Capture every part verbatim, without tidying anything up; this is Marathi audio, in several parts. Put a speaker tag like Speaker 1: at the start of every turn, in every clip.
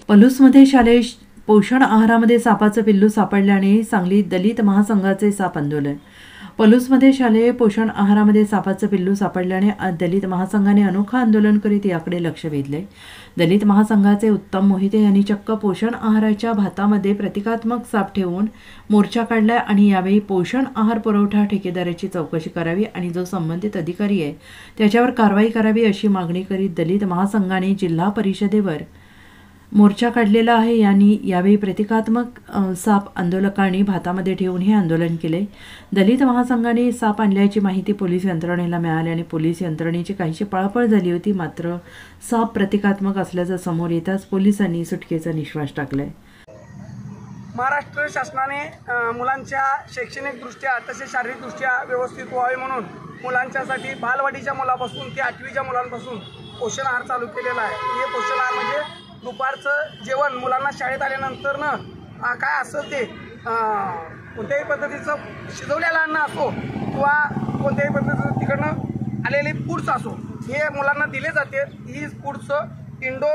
Speaker 1: पलूसमध्ये शालेय पोषण आहारामध्ये सापाचं पिल्लू सापडल्याने सांगली दलित महासंघाचे साप आंदोलन। पलूसमध्ये शालेय पोषण आहारामध्ये सापाचं पिल्लू सापडल्याने दलित महासंघाने अनोखं आंदोलन करीत याकडे लक्ष वेधले। दलित महासंघाचे उत्तम मोहिते यांनी चक्क पोषण आहाराच्या भातामध्ये प्रतिकात्मक साप ठेवून मोर्चा काढलाय आणि यावेळी पोषण आहार पुरवठा ठेकेदाराची चौकशी करावी आणि जो संबंधित अधिकारी आहे त्याच्यावर कारवाई करावी अशी मागणी करीत दलित महासंघाने जिल्हा परिषदेवर मोर्चा काढलेला आहे। यांनी यावेळी प्रतिकात्मक साप आंदोलकांनी भातामध्ये ठेवून हे आंदोलन केले। दलित महासंघाने साप आणल्याची माहिती पोलीस यंत्रणेला मिळाल्याने पोलीस यंत्रणेची काहीशी पळापळ झाली होती, मात्र साप प्रतिकात्मक असल्याचं समोर येताच पोलिसांनी सुटकेचा निश्वास टाकलाय।
Speaker 2: महाराष्ट्र शासनाने मुलांच्या शैक्षणिकदृष्ट्या तसेच शारीरिकदृष्ट्या व्यवस्थित व्हावे म्हणून मुलांच्यासाठी बालवाडीच्या मुलापासून ते आठवीच्या मुलांपासून पोषण आहार चालू केलेला आहे। हे पोषण आहार म्हणजे दुपारचं जेवण मुलांना शाळेत आल्यानंतर न काय असं ते कोणत्याही पद्धतीचं शिजवलेलं अन्न असो किंवा कोणत्याही पद्धतीचं तिकडनं आलेली फूड्स असो हे मुलांना दिले जाते। ही फूड्स इंडो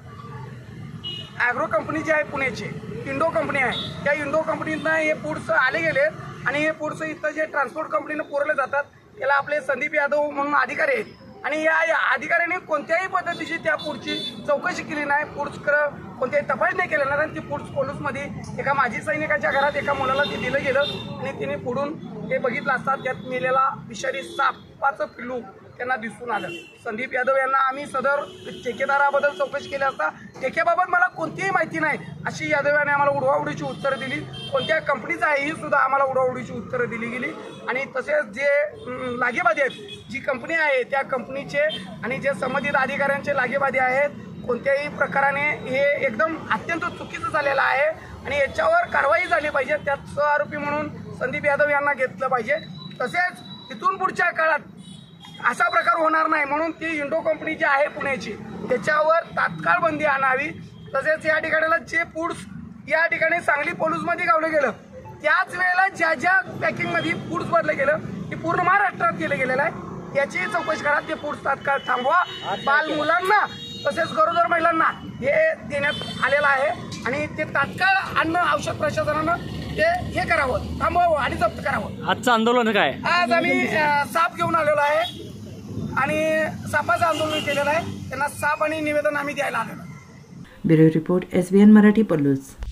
Speaker 2: ॲग्रो कंपनी जी आहे पुण्याची इंडो कंपनी आहे, त्या इंडो कंपनीतनं हे फूड्स आले गेले आणि हे फूड्स इथं जे ट्रान्सपोर्ट कंपनीनं पुरवले जातात याला आपले संदीप यादव म्हणून अधिकारी आहेत आणि या अधिकाऱ्यांनी कोणत्याही पद्धतीची त्या फूडची चौकशी केली नाही, फूड्स कोणत्याही तपासणी नाही केली नाही आणि ती फूड्स पोलीसमध्ये एका माजी सैनिकाच्या घरात एका मुलाला ते दिलं गेलं आणि तिने पुढून ते बघितलं असतात त्यात मेलेला विषारी सापाचं पिल्लू त्यांना दिसून आलं। संदीप यादव यांना आम्ही सदर ठेकेदाराबद्दल चौकशी केली असता ठेकेबाबत मला कोणतीही माहिती नाही अशी यादव यांनी आम्हाला उडवाउडीची उत्तरं दिली। कोणत्या कंपनीचं आहे ही सुद्धा आम्हाला उडवाउडीची उत्तरं दिली गेली आणि तसेच जे लागेबाधी आहेत जी कंपनी आहे त्या कंपनीचे आणि जे संबंधित अधिकाऱ्यांचे लागेबाधी आहेत कोणत्याही प्रकाराने हे एकदम अत्यंत चुकीचं झालेलं आहे आणि याच्यावर कारवाई झाली पाहिजे। त्यात सहआरोपी म्हणून संदीप यादव यांना घेतलं पाहिजे। तसेच तिथून पुढच्या काळात असा प्रकार होणार नाही म्हणून ती इंडो कंपनी जी आहे पुण्याची त्याच्यावर तात्काळ बंदी आणावी। तसेच या ठिकाणाला जे फूड्स या ठिकाणी सांगली पोलीसमध्ये गावलं गेलं त्याच वेळेला ज्या ज्या पॅकिंगमध्ये फूड्स भरलं गेलं ते पूर्ण महाराष्ट्रात केलं गेलेलं आहे याची चौकशी करा। ते फूड्स तात्काळ थांबवा। बाल मुलांना तसेच गरोदर महिलांना हे देण्यात आलेलं आहे आणि ते तात्काळ अन्न औषध प्रशासनानं ते हे करावं, थांबवावं आणि जप्त करावं।
Speaker 3: आजचं आंदोलन काय?
Speaker 2: आज आम्ही साप घेऊन आलेलो आहे आणि सापाचं आंदोलन केलेलं आहे। त्यांना साप आणि निवेदन आम्ही द्यायला आलेलो।
Speaker 1: Bureau report S B N Marathi Palus.